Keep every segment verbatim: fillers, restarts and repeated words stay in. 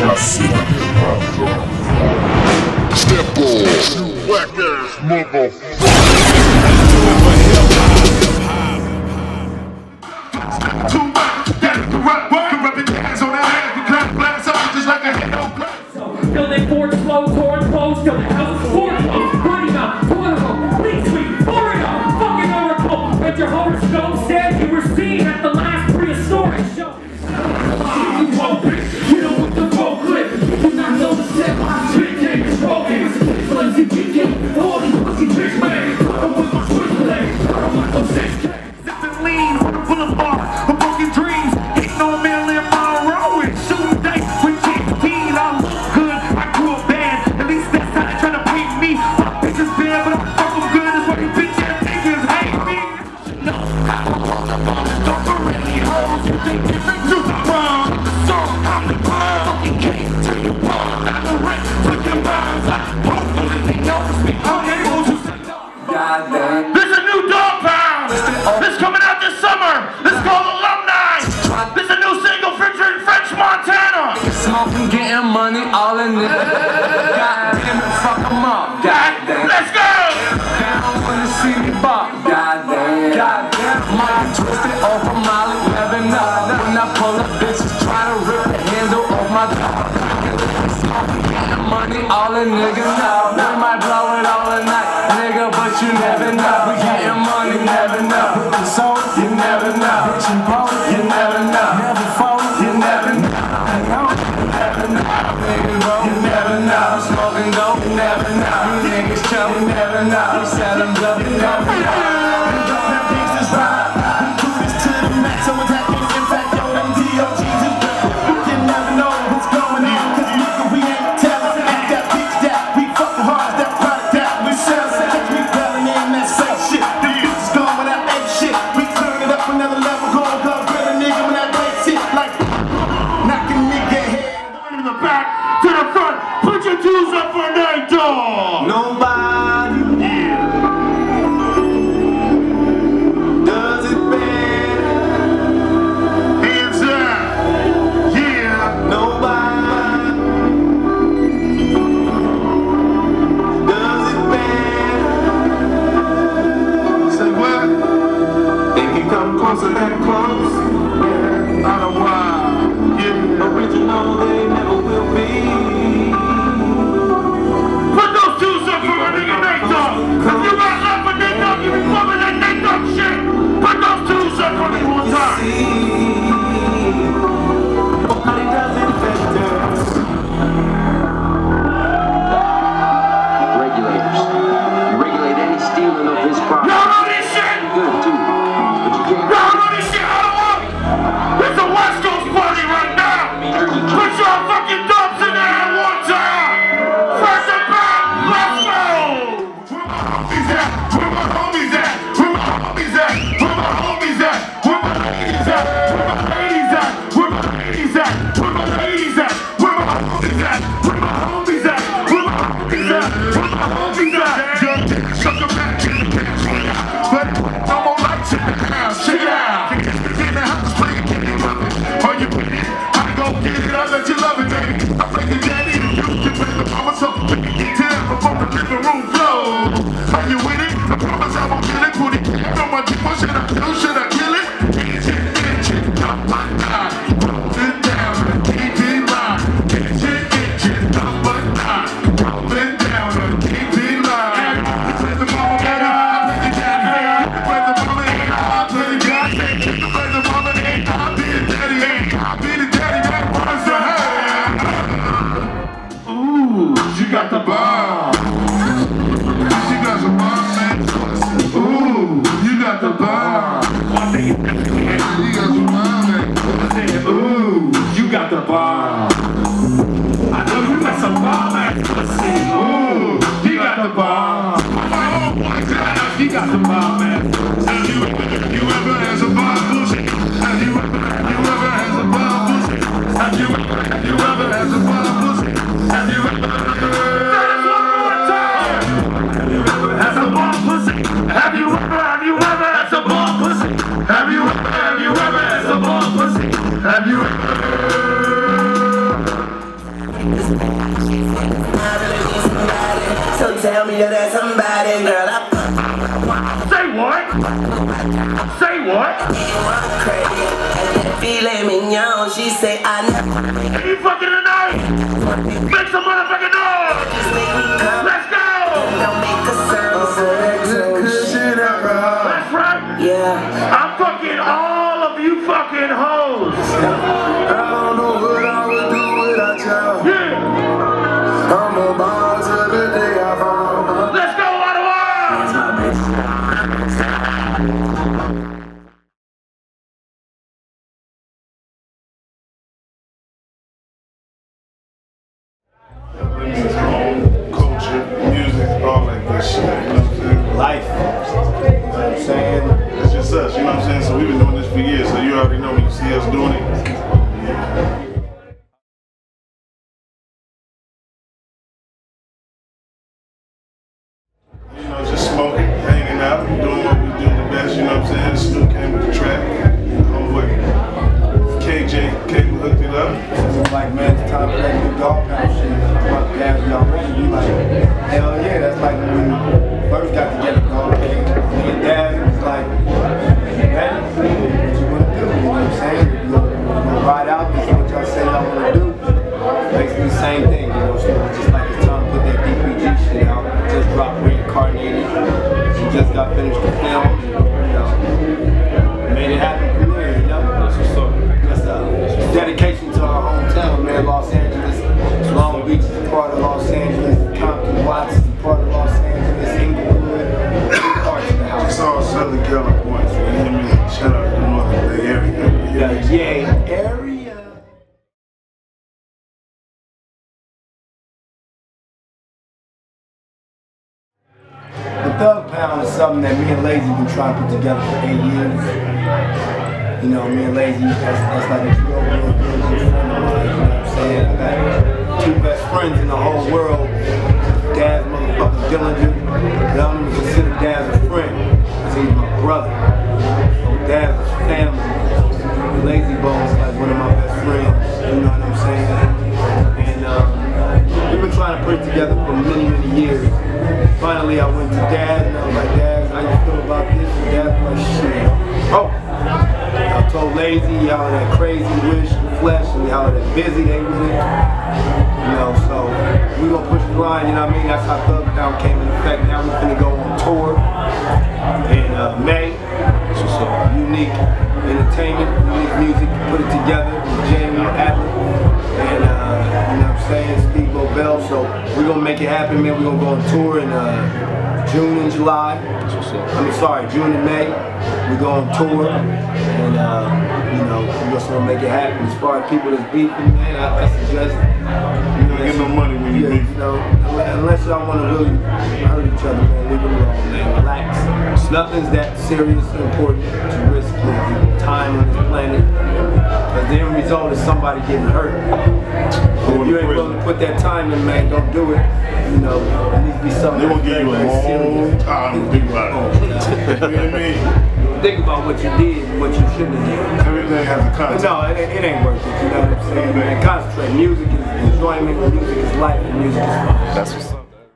Step on, you whack ass motherfucker. Too much, that's the right word. Rubbing your hands on that ass, you clap glass up just like a head on glass. Till they forge slow, torn close, till the house is forged close. Running up, political, leak sweet, boring up, fucking oracle. But your horoscope said you were seen at the last prehistoric show. You won't be, you don't want the roll clip. You do not know the step, shit can't control games. Lazy weekend, all these pussy bitch legs. I don't want my switch legs, I don't want some six K. Sipping lean, full of bar, of broken dreams. Hitting on Marilyn Monroe and shooting dice with James Dean. I look good, I grew up bad. At least that's how they try to paint me. My bitch is bad, but I fuck them good. That's why you bitch ass niggas hate me. No, I don't want the bomb. Don't really hold you. They different to the wrong. So I'm the bomb. Fucking came to the wall. I'm the rent to the bombs. I won't believe they notice me. I'm able to say no. Goddamn. There's a new dog pound. This coming out this summer. This is called Alumni. This is a new single featuring French Montana. Smoking, getting money, all in it. Goddamn it, fuck them up. Goddamn. Let's go. They don't wanna see me bop. Goddamn. Goddamn. Money twisted off of Molly, never know. When I pull up, bitches try to rip the handle off my dog. Smoking, getting money, all a nigga know. We might blow it all the night, nigga, but you never know. We getting money, never know. So you never know. You never know. Never fold, you never know. Never know, nigga, bro. You never know. Smoking dope, you never know. You niggas chill, you never know. You selling blood, you never know. You don't have things to ride. We do this to the max, so what's happening? In fact, yo, them D O Gs is good. You never know what's going on. Cause nigga, we ain't telling. Ain't that bitch that we fucking hard, that product that we sell. Catch me belling in that same shit. The bitches going with that ape shit. We turn it up another level, go, go, grill a nigga when that bass hit. Like, knocking nigga head. In the back to the front, put your twos up for Nate Dogg. Nobody does it better. Hands up, yeah. Nobody does it better. Say what? They can come closer than close. Yeah, I don't know. Yeah. Original, they never will be. Put those twos up for a nigga Nate Dogg. If you got love for Nate Dogg, you be bumping that Nate Dogg shit. Put those twos up for me one time. Nobody does it better. Regulators. You regulate any stealing of his property. Y'all know this shit? Good too. But you can't. Y'all know this shit out of work? It's a West Coast party right now. Put your fucking dumps in there at one time. First and back, let's go. Where my homies at? Where my homies at? Where my homies at? Where my homies at? Where my ladies at? Where my ladies at? Where my ladies at? Where my ladies at? Where my homies at? Where my homies at? Where my homies at? Where my homies at? Young dick, suck a match in the pants right now. But no more lights in the house. Check it out. In the house, play a game of it. Are you with it? I go get it. I let you love it, baby. I play the daddy and you can play the mama. So make it get down before the living room flow. Are you with it? I promise I won't kill it. Put it on my dick. What should I do? Should I kill it? Engine, engine, up my eye. Rolling down the D P line. Engine, engine, up my eye. Rolling down the D P line. I play the mama, and I play the daddy. I play the mama, and I play the daddy. I play the mama, and I be the daddy. I be the daddy. That was the hand. Ooh, she got the bomb. She got the bomb, man. Ooh, you got the bomb. You got the bomb, man. Ooh, you got the bomb. I know you got some bomb ass pussy. Ooh, you got the bomb. Oh my God, you got the bomb man. Have you ever, you ever has a bomb pussy? Have you ever, you ever has a bomb pussy? Have you ever, you ever has a bomb pussy? Have you ever? Has a bomb pussy? Have you ever, have you ever has a bomb pussy? Have you ever, have you ever has a bomb pussy? Have you ever? tell me that there's somebody, girl. I Say what? Say what? I'm crazy. And that filet mignon, she say I never. Are you fucking tonight? Make some motherfucking noise! Let's go! Don't make a sound. That's right. Yeah. I'm fucking all of you fucking hoes. I don't know what I would do without y'all. Yeah. I'm a boss of the day I found. Let's go, Ottawa! Culture, music, all that good shit, you know what I'm saying? Life, you know what I'm saying? It's just us, you know what I'm saying? So we've been doing this for years, so you already know when you see us doing it. Yeah. You know, just smoking, hanging out, doing what we do the best, you know what I'm saying? Snoop came with the track, homeboy K J came and hooked it up. So like, man, it's time for that new dog pound shit. Fuck Daz, y'all ready? We like, hell yeah, that's like when we first got together, dog. Me and Daz was like, ready? What you wanna do? You know what I'm saying? You wanna ride out, this is what y'all say y'all wanna do. Basically the same thing, you know, so it's just like it's time to put that D P G shit out. Just dropped Reincarnated. We just got finished the film, you know. Made it happen from there, you know? That's what's up. That's a dedication to our hometown, man, Los Angeles. Long Beach is a part of Los Angeles. Compton, Watts is a part of Los Angeles. Inglewood, big parts of the house. It's all Southern California, so you hear me? Shout out to the Northern Bay area. Yeah, yeah, area. The Thug Pound is something that me and Lazy been trying to put together for eight years. You know, me and Lazy, that's, that's like a real, real, real good friend of mine, you know what I'm saying? I got two best friends in the whole world, Daz motherfucking Dillinger, but I don't even consider Daz a friend, because he's my brother. So Daz is family. Lazy Bone is like one of my best friends, you know what I'm saying? And um, we've been trying to put it together for many, many years. Finally, I went to Dad and I was like, Dad, how you feel about this? And Dad was like, shit. Oh! I told Lazy how that crazy wish, flesh, and how that busy they was in. You know, so we gonna push the line, you know what I mean? That's how Thug Pound came into effect. Now we're gonna go on tour in uh, May. So Unique Entertainment, Unique Music, put it together with Jamie Adler. And uh, you know what I'm saying, Steve Lobel. So we're gonna make it happen, man. We're gonna go on tour in uh, June and July. I mean, sorry, June and May. We go on tour, and uh, you know, we just want to make it happen. As far as people that's beefing, man, I, I suggest you don't get no money when you yeah, beef. You know, unless y'all want to really hurt each other, man, leave it alone, man. Relax. Nothing's that serious or important to risk your time on this planet. Because the end result is somebody getting hurt. If you ain't willing to put that time in, man, don't do it. You know, it needs to be something. They won't give you a long serious. time to think about it. You know what I mean? Think about what you did and what you shouldn't have done. Everything has a concept. No, it, it ain't worth it. You know what I'm saying? Man, concentrate. Music is enjoyment. Music is life. And music is fun. That's what's up.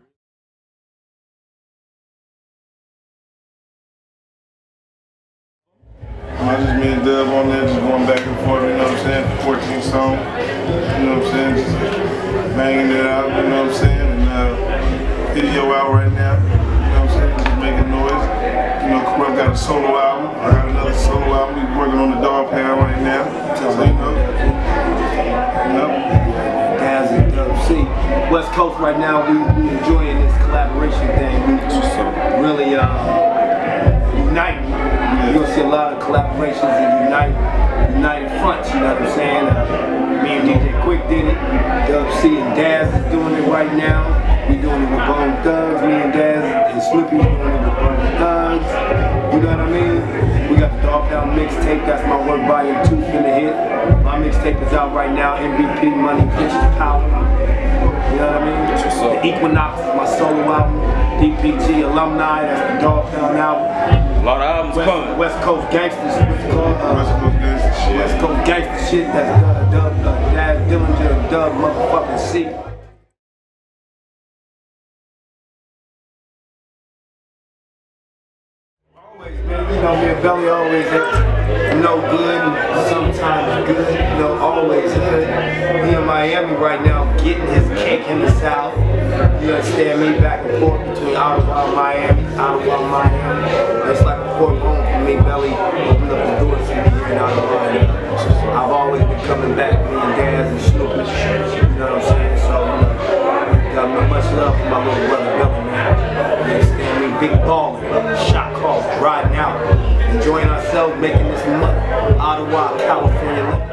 I just me and Dub on there, just going back and forth, you know what I'm saying? fourteen song, you know what I'm saying? Just banging it out, you know what I'm saying? And uh, video out right now, you know what I'm saying? Just making noise. You know, Corrupt got a solo album. I got another solo album. We're working on the Dog Pound right now. So, you know, you know. Daz and Dub C. West Coast right now, we, we enjoying this collaboration thing. We really uh, unite. You're gonna see a lot of collaborations and unite, united fronts, you know what I'm saying? Uh, me and D J Quick did it, Dub C and Daz is doing it right now. We doing it with Bone Thugs, me and Daz and Slippy doing it with Bone Thugs. You know what I mean? We got the Dog Pound mixtape, that's my work volume two finna hit. My mixtape is out right now, M V P, Money, Bitches, Power. You know what I mean? The Equinox is my solo album. D P G Alumni, that's the Dog Pound album. A lot of albums West, coming. West Coast Gangsters, what's it called? Uh, West Coast Gangsta shit. West Coast Gangsta shit, that's uh, Dub, uh, Daz Dillinger, Dub motherfucking C. know, me and Belly always no good and sometimes good, you know, always good. He in Miami right now getting his cake in the South. You understand me? Back and forth between Ottawa and Miami, Ottawa and Miami. It's like a fourth home for me. Belly opened up the doors for me here in Ottawa. I've always been coming back, me and Daz and Snoopy. You know what I'm saying? So, you know, got much love for my little brother Belly, man. You understand me? Big ballin', shot call, riding out, enjoying ourselves, making this money. Ottawa, California.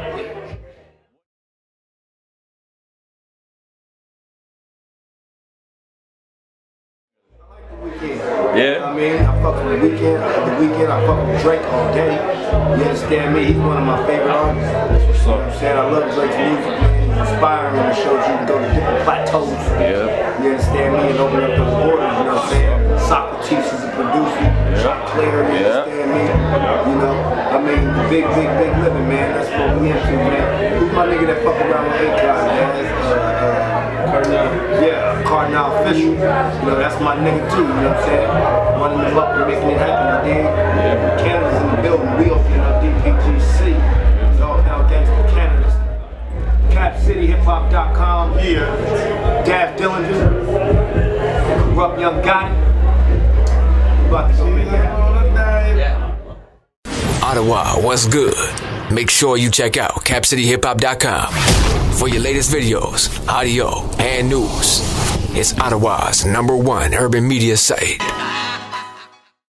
Yeah. I mean, I fuck with the Weeknd. The Weeknd, I fuck with Drake all day. You understand me? He's one of my favorite artists. You know what I'm saying? I love Drake's music, man. He's inspiring. It shows you can go to different plateaus. Yeah. You understand me? And open up those borders, you know what I'm saying? Socrates is a producer. Chuck Claire, you Yeah. understand me? You know? I mean, big, big, big living, man. That's what we into, man. Who's my nigga that fuck around with A-Cloud, man? Uh, uh, Yeah, Cardinal Official. You know, that's my nigga too, you know what I'm saying? Running them up and making it happen, I dig. Yeah. Canada's in the building, we opening up D P G C. Dog Pound Gangsta Canada. Cap City Hip Hop dot com. Yeah. Dav Dillinger. Corrupt Young Gotti. We about to go make it happen. Ottawa, what's good? Make sure you check out Cap City Hip Hop dot com for your latest videos, audio, and news. It's Ottawa's number one urban media site.